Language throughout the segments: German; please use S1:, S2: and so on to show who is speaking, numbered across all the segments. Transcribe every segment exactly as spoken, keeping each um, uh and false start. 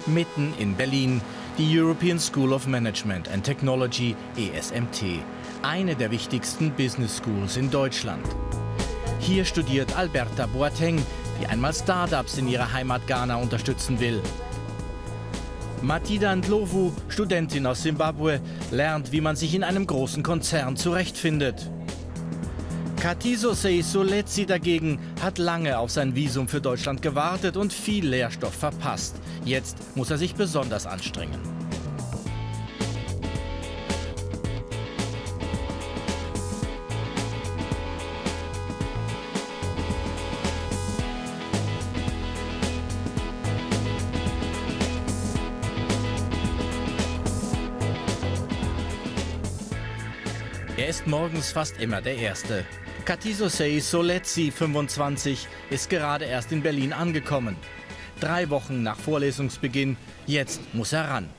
S1: Mitten in Berlin, die European School of Management and Technology, E S M T, eine der wichtigsten Business Schools in Deutschland. Hier studiert Alberta Boateng, die einmal Startups in ihrer Heimat Ghana unterstützen will. Matida Ndlovu, Studentin aus Simbabwe, lernt, wie man sich in einem großen Konzern zurechtfindet. Katiso Seisoletsi dagegen hat lange auf sein Visum für Deutschland gewartet und viel Lehrstoff verpasst. Jetzt muss er sich besonders anstrengen. Er ist morgens fast immer der Erste. Katiso Seisoletsi, fünfundzwanzig, ist gerade erst in Berlin angekommen. Drei Wochen nach Vorlesungsbeginn, jetzt muss er ran.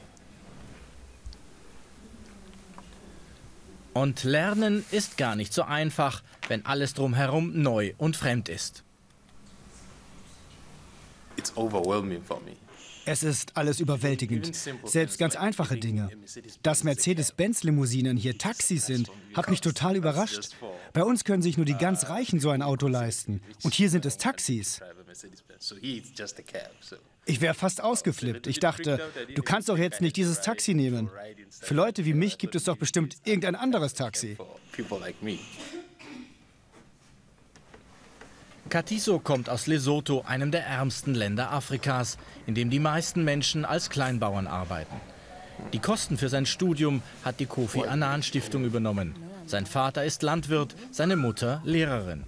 S1: Und Lernen ist gar nicht so einfach, wenn alles drumherum neu und fremd ist.
S2: It's overwhelming for me.
S3: Es ist alles überwältigend. Selbst ganz einfache Dinge. Dass Mercedes-Benz-Limousinen hier Taxis sind, hat mich total überrascht. Bei uns können sich nur die ganz Reichen so ein Auto leisten. Und hier sind es Taxis. Ich wäre fast ausgeflippt. Ich dachte, du kannst doch jetzt nicht dieses Taxi nehmen. Für Leute wie mich gibt es doch bestimmt irgendein anderes Taxi.
S1: Katiso kommt aus Lesotho, einem der ärmsten Länder Afrikas, in dem die meisten Menschen als Kleinbauern arbeiten. Die Kosten für sein Studium hat die Kofi Annan Stiftung übernommen. Sein Vater ist Landwirt, seine Mutter Lehrerin.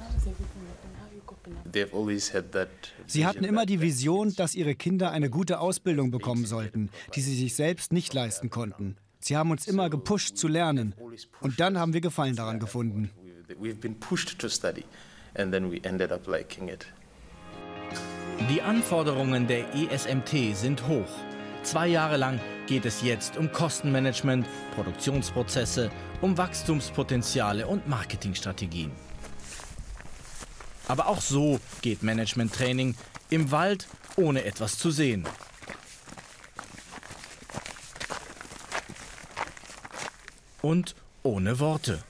S3: Sie hatten immer die Vision, dass ihre Kinder eine gute Ausbildung bekommen sollten, die sie sich selbst nicht leisten konnten. Sie haben uns immer gepusht zu lernen. Und dann haben wir Gefallen daran gefunden.
S2: And then we ended up liking it.
S1: Die Anforderungen der E S M T sind hoch. Zwei Jahre lang geht es jetzt um Kostenmanagement, Produktionsprozesse, um Wachstumspotenziale und Marketingstrategien. Aber auch so geht Management-Training im Wald, ohne etwas zu sehen. Und ohne Worte.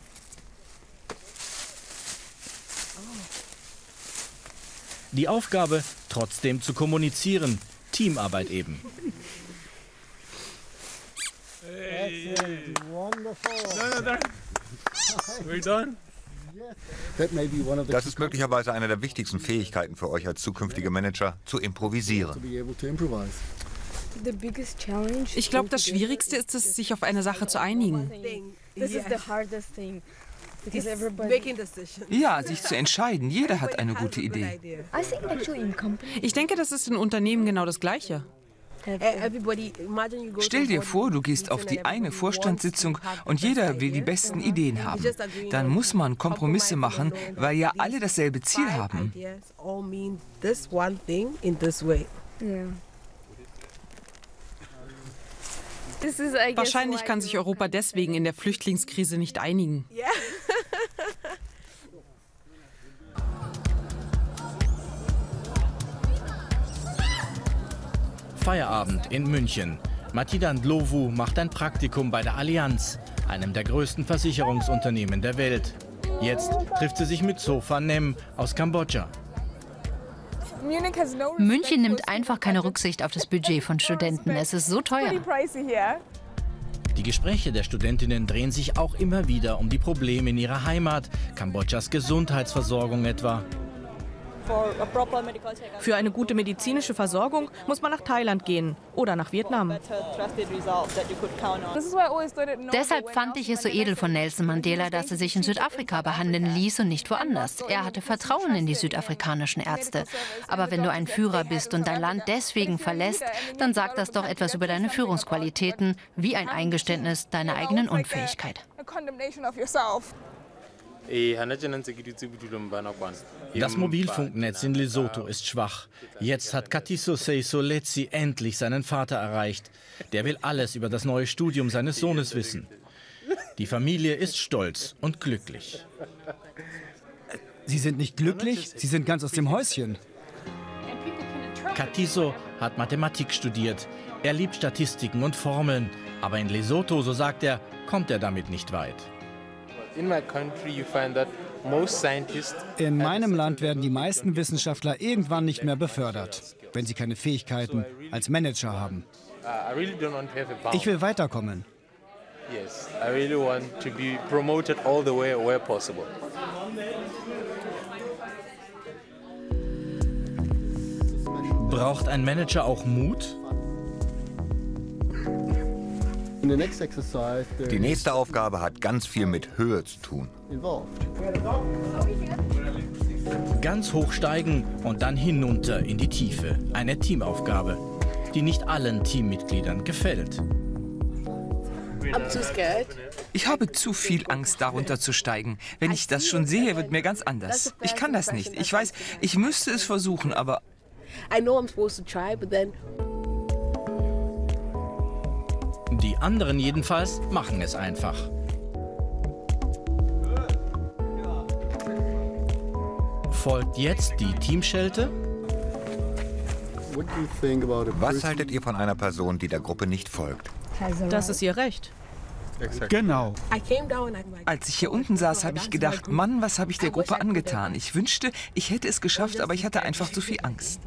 S1: Die Aufgabe, trotzdem zu kommunizieren. Teamarbeit eben.
S4: Das ist möglicherweise eine der wichtigsten Fähigkeiten für euch als zukünftige Manager, zu improvisieren.
S5: Ich glaube, das Schwierigste ist es, sich auf eine Sache zu einigen. Ja, sich zu entscheiden. Jeder hat eine gute Idee. Ich denke, das ist in Unternehmen genau das Gleiche. Stell dir vor, du gehst auf die eine Vorstandssitzung und jeder will die besten Ideen haben. Dann muss man Kompromisse machen, weil ja alle dasselbe Ziel haben. Wahrscheinlich kann sich Europa deswegen in der Flüchtlingskrise nicht einigen.
S1: Feierabend in München. Matida Ndlovu macht ein Praktikum bei der Allianz, einem der größten Versicherungsunternehmen der Welt. Jetzt trifft sie sich mit Sofa Nem aus Kambodscha.
S6: München nimmt einfach keine Rücksicht auf das Budget von Studenten. Es ist so teuer.
S1: Die Gespräche der Studentinnen drehen sich auch immer wieder um die Probleme in ihrer Heimat, Kambodschas Gesundheitsversorgung etwa.
S7: Für eine gute medizinische Versorgung muss man nach Thailand gehen oder nach Vietnam.
S6: Deshalb fand ich es so edel von Nelson Mandela, dass er sich in Südafrika behandeln ließ und nicht woanders. Er hatte Vertrauen in die südafrikanischen Ärzte. Aber wenn du ein Führer bist und dein Land deswegen verlässt, dann sagt das doch etwas über deine Führungsqualitäten, wie ein Eingeständnis deiner eigenen Unfähigkeit.
S1: Das Mobilfunknetz in Lesotho ist schwach. Jetzt hat Katiso Seisoletsi endlich seinen Vater erreicht. Der will alles über das neue Studium seines Sohnes wissen. Die Familie ist stolz und glücklich.
S3: Sie sind nicht glücklich, sie sind ganz aus dem Häuschen.
S1: Katiso hat Mathematik studiert. Er liebt Statistiken und Formeln. Aber in Lesotho, so sagt er, kommt er damit nicht weit.
S3: In meinem Land werden die meisten Wissenschaftler irgendwann nicht mehr befördert, wenn sie keine Fähigkeiten als Manager haben. Ich will weiterkommen.
S1: Braucht ein Manager auch Mut?
S4: Die nächste Aufgabe hat ganz viel mit Höhe zu tun.
S1: Ganz hoch steigen und dann hinunter in die Tiefe. Eine Teamaufgabe, die nicht allen Teammitgliedern gefällt.
S5: Ich habe zu viel Angst, darunter zu steigen. Wenn ich das schon sehe, wird mir ganz anders. Ich kann das nicht. Ich weiß, ich müsste es versuchen, aber...
S1: Die anderen jedenfalls machen es einfach. Folgt jetzt die Teamschelte?
S4: Was haltet ihr von einer Person, die der Gruppe nicht folgt?
S7: Das ist ihr Recht.
S3: Genau.
S5: Als ich hier unten saß, habe ich gedacht, Mann, was habe ich der Gruppe angetan? Ich wünschte, ich hätte es geschafft, aber ich hatte einfach zu viel Angst.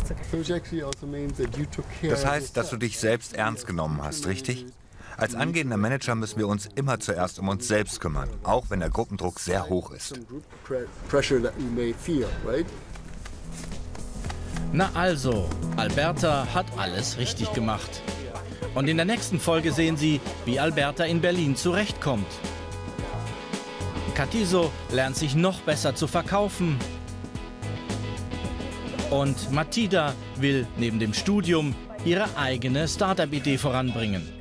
S4: Das heißt, dass du dich selbst ernst genommen hast, richtig? Als angehender Manager müssen wir uns immer zuerst um uns selbst kümmern, auch wenn der Gruppendruck sehr hoch ist.
S1: Na also, Alberta hat alles richtig gemacht. Und in der nächsten Folge sehen Sie, wie Alberta in Berlin zurechtkommt. Katiso lernt sich noch besser zu verkaufen. Und Mathilda will neben dem Studium ihre eigene Startup-Idee voranbringen.